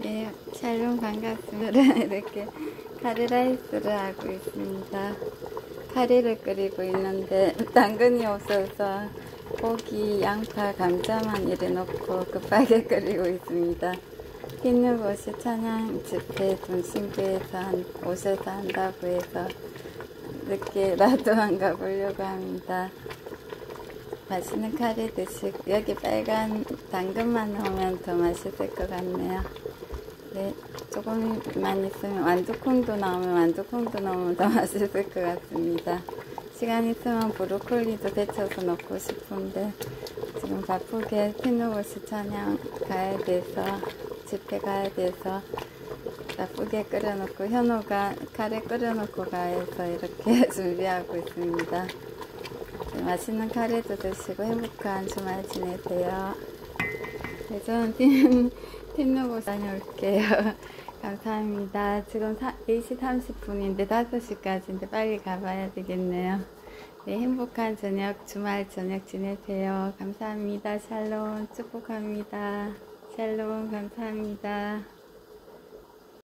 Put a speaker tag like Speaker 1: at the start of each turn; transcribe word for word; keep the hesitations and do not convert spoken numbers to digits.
Speaker 1: 네, 샬롬 반갑습니다. 이렇게 카레 라이스를 하고 있습니다. 카레를 끓이고 있는데 당근이 없어서 고기, 양파, 감자만 이래 넣고 급하게 끓이고 있습니다. 흰누것이 찬양 집회 동신교에서 한, 오셔서 한다고 해서 늦게라도 안 가보려고 합니다. 맛있는 카레 드시고 여기 빨간 당근만 넣으면 더 맛있을 것 같네요. 네, 조금만 있으면 완두콩도 나오면 완두콩도 넣으면 더 맛있을 것 같습니다. 시간 있으면 브로콜리도 데쳐서 넣고 싶은데 지금 바쁘게 흰누것이 찬양 가야 돼서 집회 가야 돼서 바쁘게 끓여놓고 현호가 카레 끓여놓고 가해서 이렇게 준비하고 있습니다. 맛있는 카레도 드시고 행복한 주말 지내세요. 네, 저는 팀, 팀누고 다녀올게요. 감사합니다. 지금 네 시 삼십 분인데 다섯 시까지인데 빨리 가봐야 되겠네요. 네, 행복한 저녁, 주말 저녁 지내세요. 감사합니다. 샬롬 축복합니다. 샬롬 감사합니다.